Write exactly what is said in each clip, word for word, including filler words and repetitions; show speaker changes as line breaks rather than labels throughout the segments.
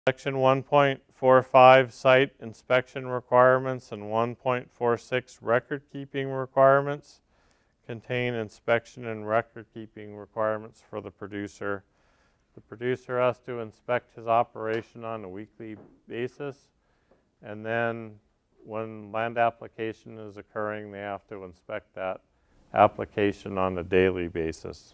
Section one point four five site inspection requirements and one point four six record keeping requirements contain inspection and record keeping requirements for the producer. The producer has to inspect his operation on a weekly basis, and then when land application is occurring, they have to inspect that application on a daily basis.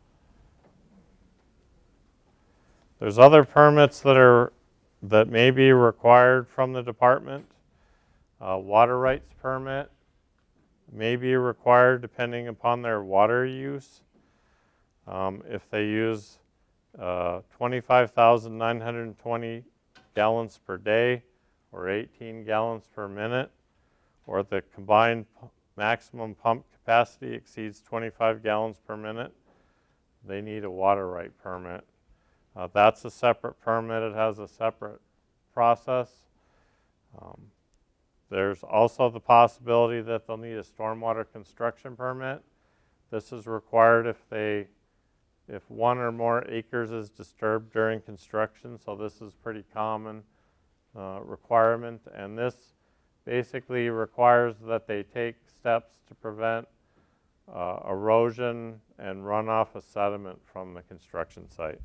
There's other permits that are that may be required from the department. Uh, water rights permit may be required depending upon their water use. Um, if they use uh, twenty-five thousand nine hundred twenty gallons per day or eighteen gallons per minute, or the combined maximum pump capacity exceeds twenty-five gallons per minute, they need a water right permit. Uh, that's a separate permit. It has a separate process. Um, there's also the possibility that they'll need a stormwater construction permit. This is required if they, if one or more acres is disturbed during construction. So this is pretty common uh, requirement, and this basically requires that they take steps to prevent uh, erosion and runoff of sediment from the construction site.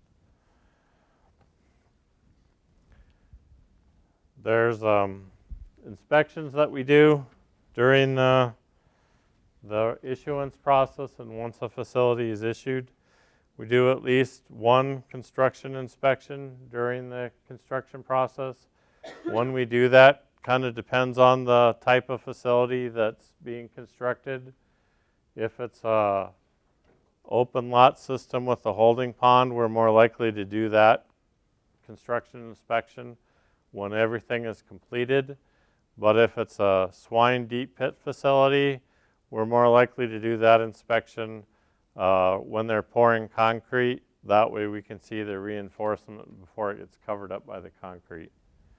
There's um, inspections that we do during the, the issuance process, and once a facility is issued, we do at least one construction inspection during the construction process. When we do that, kind of depends on the type of facility that's being constructed. If it's a open lot system with a holding pond, we're more likely to do that construction inspection when everything is completed. But if it's a swine deep pit facility, we're more likely to do that inspection uh, when they're pouring concrete. That way we can see the reinforcement before it gets covered up by the concrete.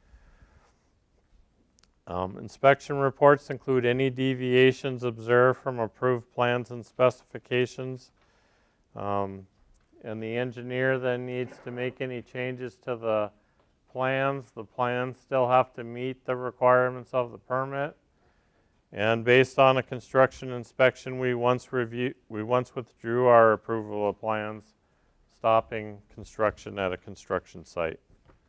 Um, inspection reports include any deviations observed from approved plans and specifications. Um, and the engineer then needs to make any changes to the plans. The plans still have to meet the requirements of the permit. And based on a construction inspection, we once review, we once withdrew our approval of plans, stopping construction at a construction site.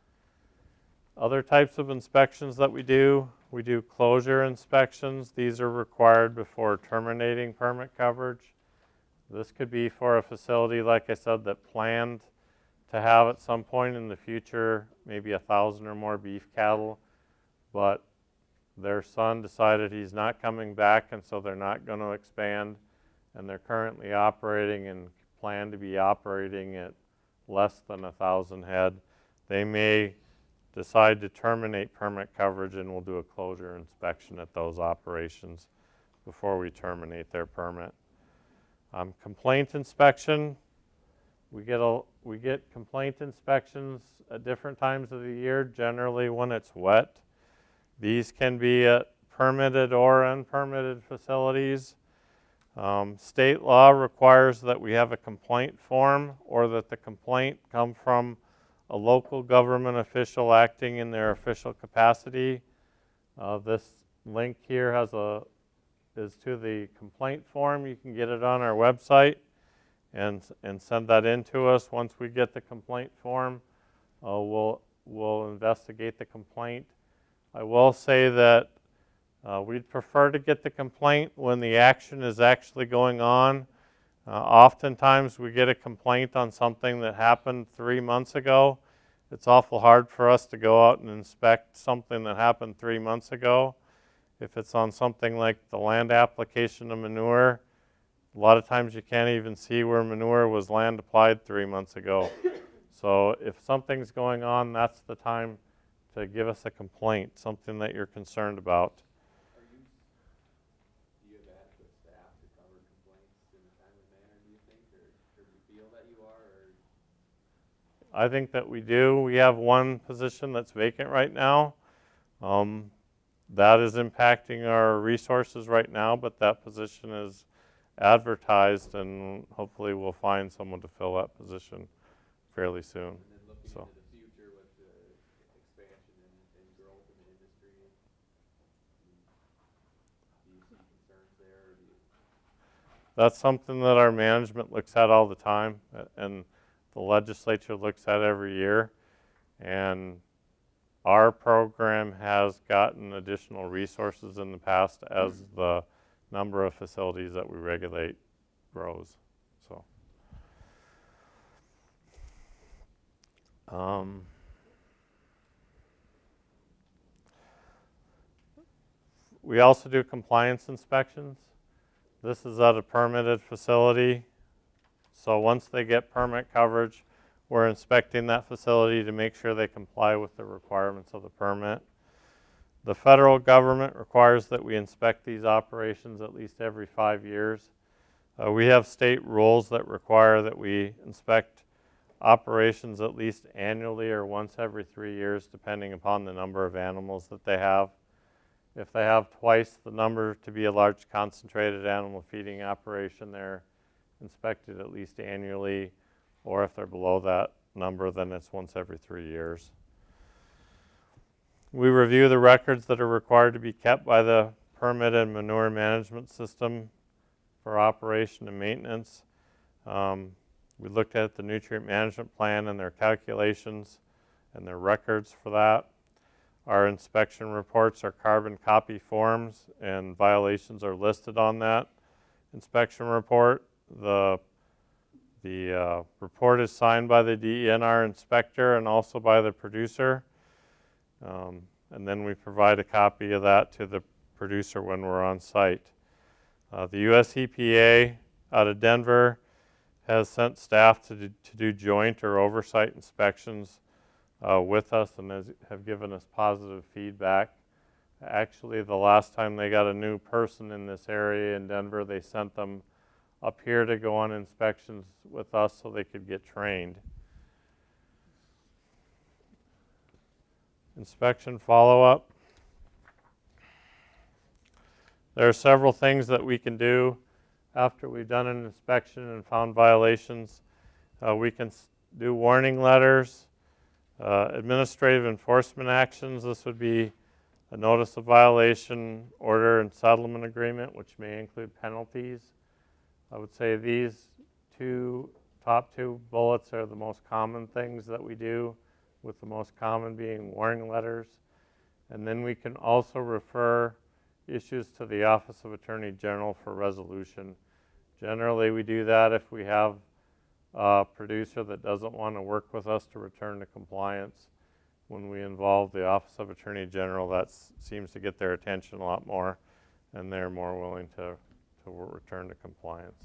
Other types of inspections that we do, we do closure inspections. These are required before terminating permit coverage. This could be for a facility, like I said, that planned to have at some point in the future maybe a thousand or more beef cattle, but their son decided he's not coming back, and so they're not going to expand, and they're currently operating and plan to be operating at less than a thousand head. They may decide to terminate permit coverage, and we'll do a closure inspection at those operations before we terminate their permit. Um, complaint inspection, we get a we get complaint inspections at different times of the year, generally when it's wet. These can be at permitted or unpermitted facilities. Um, state law requires that we have a complaint form, or that the complaint come from a local government official acting in their official capacity. Uh, this link here has a is to the complaint form. You can get it on our website and and send that in to us. Once we get the complaint form, uh, we'll we'll investigate the complaint. I will say that uh, we'd prefer to get the complaint when the action is actually going on. Uh, oftentimes we get a complaint on something that happened three months ago. It's awful hard for us to go out and inspect something that happened three months ago. If it's on something like the land application of manure, a lot of times you can't even see where manure was land applied three months ago. So if something's going on, that's the time to give us a complaint, something that you're concerned about.
Are you, do you have adequate staff to cover complaints in a timely manner, do you think, or, or do you feel that you are? Or?
I think that we do. We have one position that's vacant right now. Um, that is impacting our resources right now, but that position is advertised, and hopefully we'll find someone to fill that position fairly soon.
And then looking
so.
into the future with the expansion and, and growth in the industry? Do you, do you see concerns there, or do you?
That's something that our management looks at all the time, and the legislature looks at every year. And our program has gotten additional resources in the past as the number of facilities that we regulate grows. So, um, we also do compliance inspections. This is at a permitted facility. So once they get permit coverage, we're inspecting that facility to make sure they comply with the requirements of the permit. The federal government requires that we inspect these operations at least every five years. Uh, we have state rules that require that we inspect operations at least annually or once every three years, depending upon the number of animals that they have. If they have twice the number to be a large concentrated animal feeding operation, they're inspected at least annually, or if they're below that number, then it's once every three years. We review the records that are required to be kept by the permitted manure management system for operation and maintenance. Um, we looked at the nutrient management plan and their calculations and their records for that. Our inspection reports are carbon copy forms, and violations are listed on that inspection report. The The uh, report is signed by the D E N R inspector and also by the producer. Um, and then we provide a copy of that to the producer when we're on site. Uh, the U S E P A out of Denver has sent staff to do, to do joint or oversight inspections uh, with us, and has, have given us positive feedback. Actually, the last time they got a new person in this area in Denver, they sent them up here to go on inspections with us so they could get trained. Inspection follow-up. There are several things that we can do after we've done an inspection and found violations. Uh, we can do warning letters, uh, administrative enforcement actions. This would be a notice of violation, order, and settlement agreement, which may include penalties. I would say these two, top two bullets are the most common things that we do, with the most common being warning letters. And then we can also refer issues to the Office of Attorney General for resolution. Generally, we do that if we have a producer that doesn't want to work with us to return to compliance. When we involve the Office of Attorney General, that seems to get their attention a lot more, and they're more willing to to return to compliance.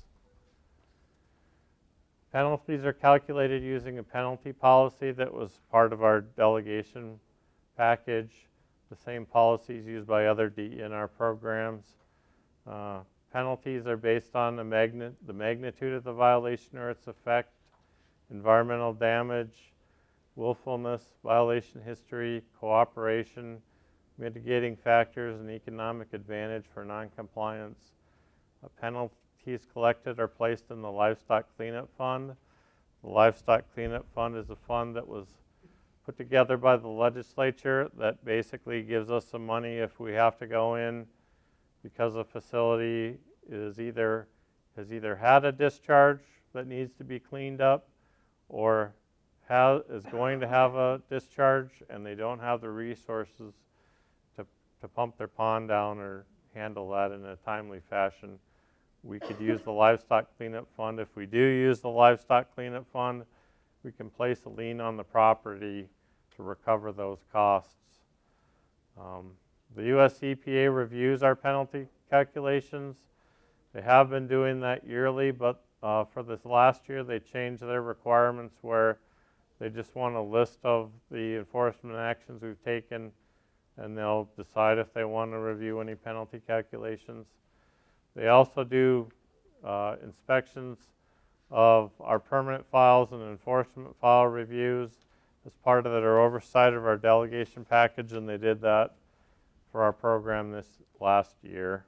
Penalties are calculated using a penalty policy that was part of our delegation package. The same policies used by other D E N R programs. Uh, penalties are based on the, magni the magnitude of the violation or its effect, environmental damage, willfulness, violation history, cooperation, mitigating factors, and economic advantage for noncompliance. Uh, penalties collected are placed in the Livestock Cleanup Fund. The Livestock Cleanup Fund is a fund that was put together by the legislature that basically gives us some money if we have to go in because a facility is either has either had a discharge that needs to be cleaned up, or has, is going to have a discharge and they don't have the resources to, to pump their pond down or handle that in a timely fashion. We could use the Livestock Cleanup Fund. If we do use the Livestock Cleanup Fund, we can place a lien on the property to recover those costs. Um, the U S E P A reviews our penalty calculations. They have been doing that yearly, but uh, for this last year, they changed their requirements where they just want a list of the enforcement actions we've taken, and they'll decide if they want to review any penalty calculations. They also do uh, inspections of our permanent files and enforcement file reviews as part of their oversight of our delegation package, and they did that for our program this last year.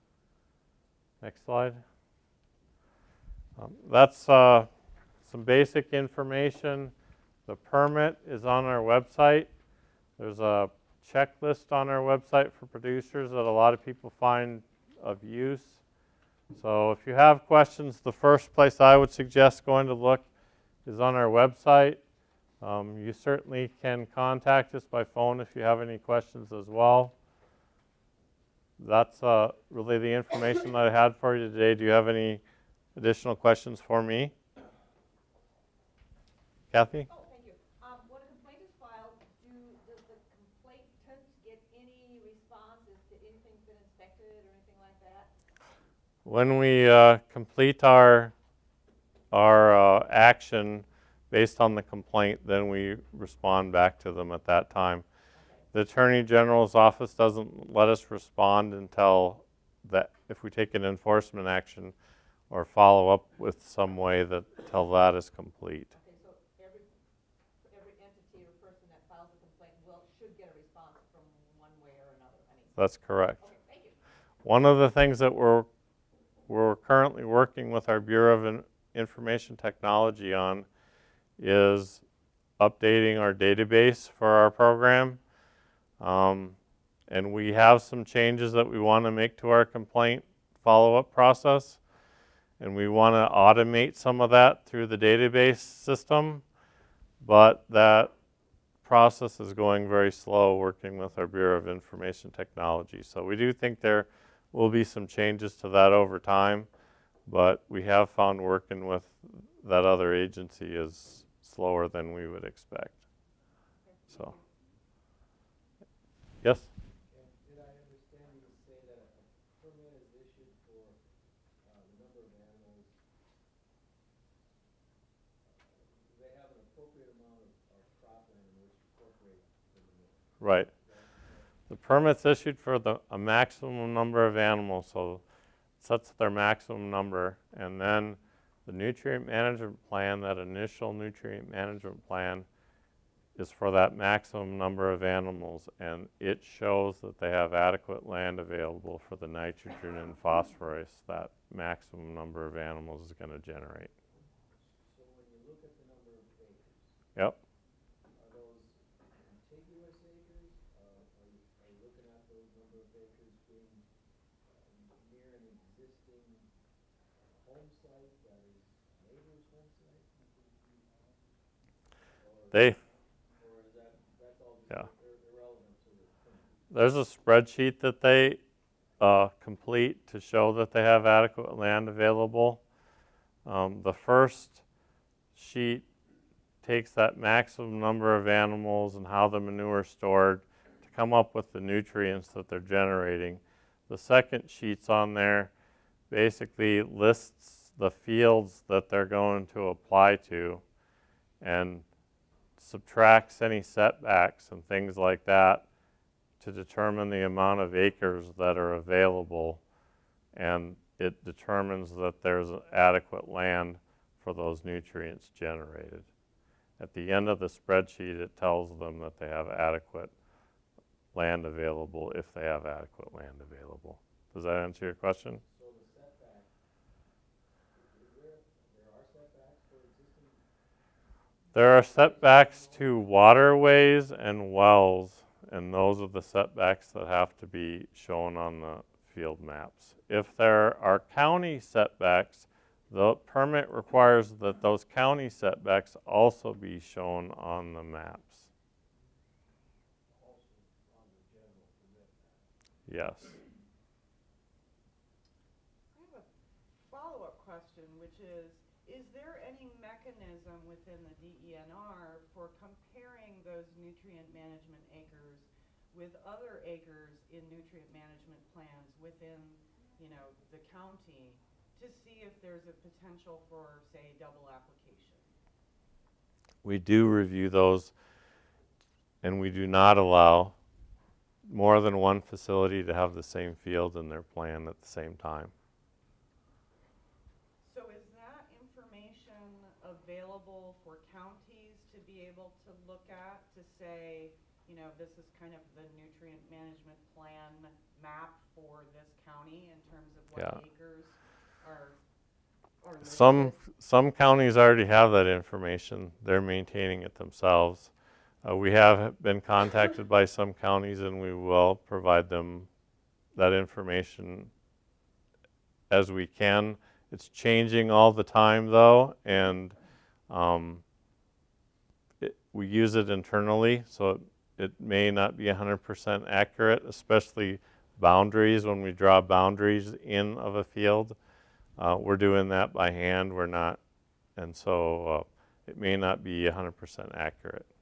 Next slide. Um, that's uh, some basic information. The permit is on our website. There's a checklist on our website for producers that a lot of people find of use. So if you have questions, the first place I would suggest going to look is on our website. Um, you certainly can contact us by phone if you have any questions as well. That's uh, really the information that I had for you today. Do you have any additional questions for me? Kathy?
Oh, thank you. Um, when a complaint is filed, do, does the complainant get any response as to anything's been inspected or anything like that?
When we uh, complete our, our uh, action based on the complaint, then we respond back to them at that time.
Okay.
The Attorney General's office doesn't let us respond until that, if we take an enforcement action or follow up with some way that, till that is complete.
Okay, so every, every entity or person that files a complaint will, should get a response from one way or another. I mean,
That's correct.
okay, thank you.
One of the things that we're, we're currently working with our Bureau of In- Information Technology on is updating our database for our program. Um, and we have some changes that we want to make to our complaint follow-up process. And we want to automate some of that through the database system. But that process is going very slow working with our Bureau of Information Technology. So we do think there will be some changes to that over time. But we have found working with that other agency is slower than we would expect. So, yes?
And did I understand you to say that a permit is issued for uh, the number of animals? Uh, they have an appropriate amount of, of cropland in which to incorporate the manure.
Right. The permit's issued for the, a maximum number of animals, so it sets their maximum number, and then the nutrient management plan, that initial nutrient management plan, is for that maximum number of animals, and it shows that they have adequate land available for the nitrogen and phosphorus that maximum number of animals is going to generate.
So when you look at the number of acres,
Yep.
are those contiguous acres? Uh, are, you, are you looking at those number of acres being uh, near an existing home site that is neighbor's home site? Or,
They,
or is that, that's all just
Yeah.
ir- irrelevant to the permit?
there's a spreadsheet that they uh, complete to show that they have adequate land available. Um, the first sheet takes that maximum number of animals and how the manure is stored to come up with the nutrients that they're generating. The second sheet's on there basically lists the fields that they're going to apply to and subtracts any setbacks and things like that to determine the amount of acres that are available, and it determines that there's adequate land for those nutrients generated. At the end of the spreadsheet, it tells them that they have adequate land available if they have adequate land available. Does that answer your question?
So the setback, is there, there are setbacks for existing?
There are setbacks to waterways and wells, and those are the setbacks that have to be shown on the field maps. If there are county setbacks, the permit requires that those county setbacks also be shown on the maps.
Also on the general permit map?
Yes.
I have a follow-up question, which is, is there any mechanism within the D E N R for comparing those nutrient management acres with other acres in nutrient management plans within, you know, the county to see if there's a potential for, say, double application?
We do review those, and we do not allow more than one facility to have the same field in their plan at the same time.
So is that information available for counties to be able to look at to say, you know, this is kind of the nutrient management plan map for this county in terms of what
Yeah.
acres are, are listed?
Some, some counties already have that information. They're maintaining it themselves. Uh, we have been contacted by some counties, and we will provide them that information as we can. It's changing all the time, though, and um, it, we use it internally, so it, it may not be one hundred percent accurate, especially boundaries. When we draw boundaries in of a field, uh, we're doing that by hand. We're not, and so uh, it may not be one hundred percent accurate.